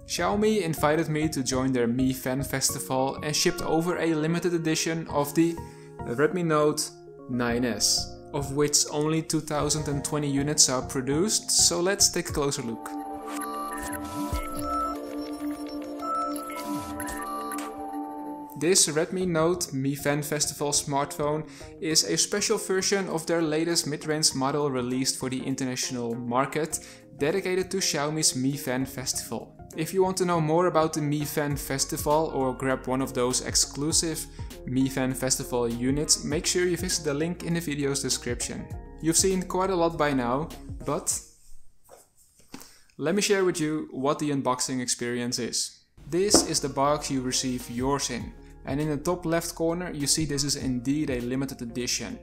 Xiaomi invited me to join their Mi Fan Festival and shipped over a limited edition of the Redmi Note 9S, of which only 2020 units are produced, so let's take a closer look. This Redmi Note Mi Fan Festival smartphone is a special version of their latest mid-range model released for the international market, dedicated to Xiaomi's Mi Fan Festival. If you want to know more about the Mi Fan Festival or grab one of those exclusive Mi Fan Festival units, make sure you visit the link in the video's description. You've seen quite a lot by now, but let me share with you what the unboxing experience is. This is the box you receive yours in. And in the top left corner you see this is indeed a limited edition.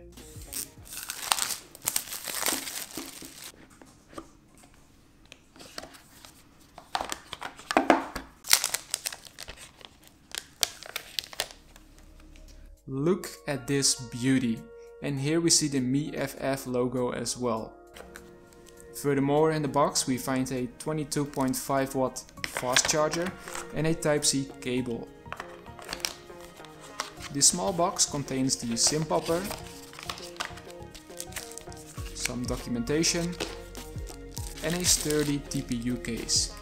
Look at this beauty. And here we see the Mi FF logo as well. Furthermore, in the box we find a 22.5 watt fast charger and a Type-C cable. This small box contains the SIM popper, some documentation and a sturdy TPU case.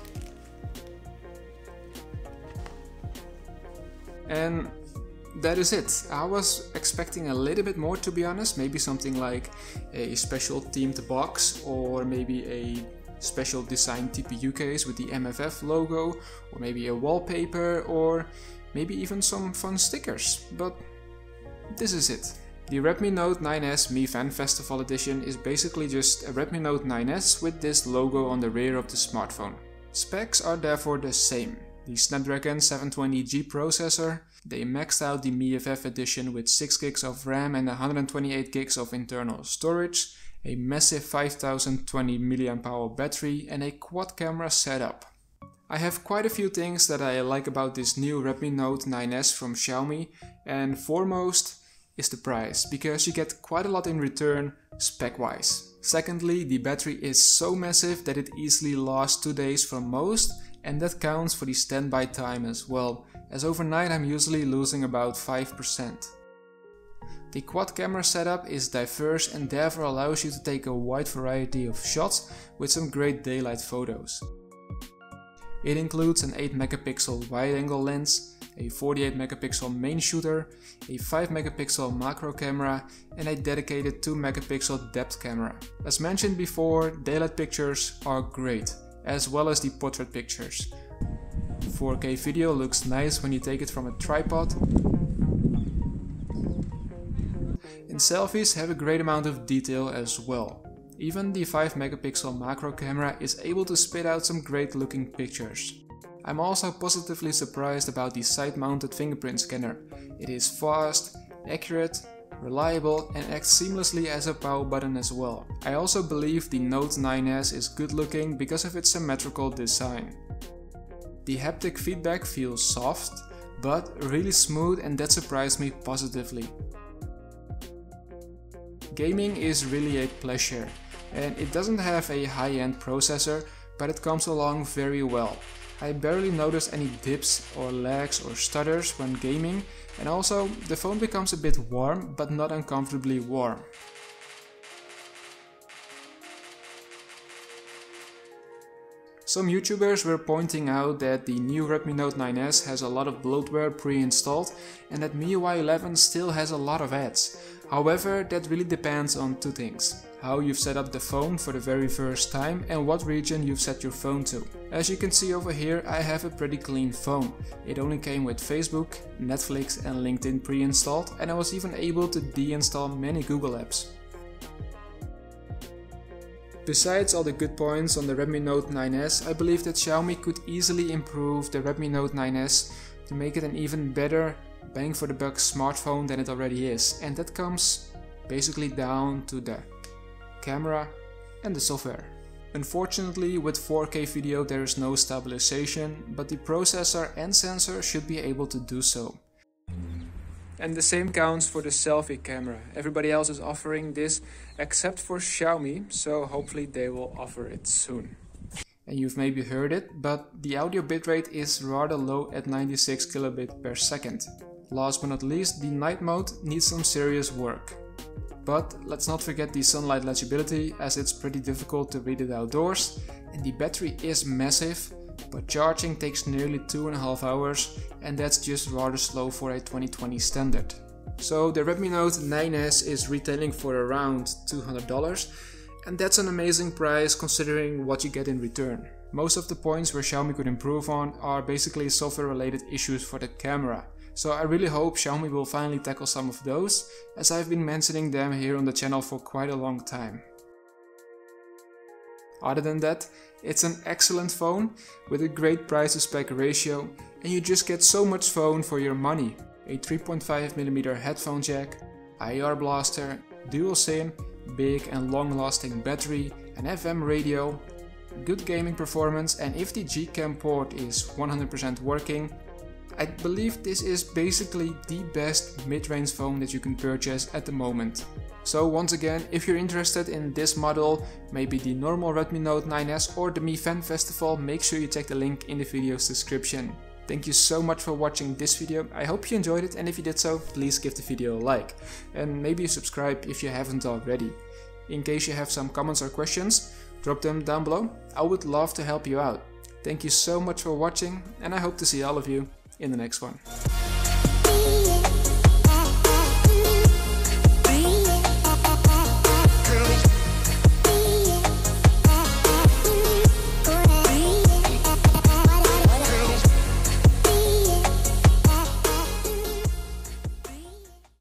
And that is it. I was expecting a little bit more, to be honest, maybe something like a special themed box or maybe a special designed TPU case with the MFF logo, or maybe a wallpaper, or maybe even some fun stickers, but this is it. The Redmi Note 9S Mi Fan Festival Edition is basically just a Redmi Note 9S with this logo on the rear of the smartphone. Specs are therefore the same. The Snapdragon 720G processor, they maxed out the Mi FF edition with 6GB of RAM and 128GB of internal storage, a massive 5020 mAh battery and a quad camera setup. I have quite a few things that I like about this new Redmi Note 9S from Xiaomi, and foremost is the price, because you get quite a lot in return spec-wise. Secondly, the battery is so massive that it easily lasts 2 days for most, and that counts for the standby time as well, as overnight I'm usually losing about 5%. The quad camera setup is diverse and therefore allows you to take a wide variety of shots with some great daylight photos. It includes an 8MP wide-angle lens, a 48MP main shooter, a 5MP macro camera and a dedicated 2MP depth camera. As mentioned before, daylight pictures are great, as well as the portrait pictures. 4K video looks nice when you take it from a tripod. And selfies have a great amount of detail as well. Even the 5MP macro camera is able to spit out some great looking pictures. I'm also positively surprised about the side-mounted fingerprint scanner. It is fast, accurate, reliable and acts seamlessly as a power button as well. I also believe the Note 9S is good looking because of its symmetrical design. The haptic feedback feels soft, but really smooth, and that surprised me positively. Gaming is really a pleasure, and it doesn't have a high-end processor, but it comes along very well. I barely notice any dips or lags or stutters when gaming, and also the phone becomes a bit warm, but not uncomfortably warm. Some YouTubers were pointing out that the new Redmi Note 9S has a lot of bloatware pre-installed and that MIUI 11 still has a lot of ads. However, that really depends on two things: how you've set up the phone for the very first time and what region you've set your phone to. As you can see over here, I have a pretty clean phone. It only came with Facebook, Netflix and LinkedIn pre-installed, and I was even able to deinstall many Google apps. Besides all the good points on the Redmi Note 9S, I believe that Xiaomi could easily improve the Redmi Note 9S to make it an even better bang for the buck smartphone than it already is, and that comes basically down to the camera and the software. Unfortunately, with 4K video there is no stabilization, but the processor and sensor should be able to do so. And the same counts for the selfie camera. Everybody else is offering this except for Xiaomi, so hopefully they will offer it soon. and you've maybe heard it, but the audio bitrate is rather low at 96 kilobit per second. Last but not least, the night mode needs some serious work. But let's not forget the sunlight legibility, as it's pretty difficult to read it outdoors, and the battery is massive, but charging takes nearly 2.5 hours, and that's just rather slow for a 2020 standard. So the Redmi Note 9S is retailing for around $200, and that's an amazing price considering what you get in return. Most of the points where Xiaomi could improve on are basically software related issues for the camera. So I really hope Xiaomi will finally tackle some of those, as I've been mentioning them here on the channel for quite a long time. Other than that, it's an excellent phone with a great price to spec ratio, and you just get so much phone for your money. A 3.5mm headphone jack, IR blaster, dual SIM, big and long lasting battery, an FM radio, good gaming performance, and if the Gcam port is 100% working, I believe this is basically the best mid-range phone that you can purchase at the moment. So once again, if you're interested in this model, maybe the normal Redmi Note 9S or the Mi Fan Festival, make sure you check the link in the video's description. Thank you so much for watching this video. I hope you enjoyed it, and if you did so, please give the video a like. And maybe subscribe if you haven't already. In case you have some comments or questions, drop them down below. I would love to help you out. Thank you so much for watching, and I hope to see all of you in the next one.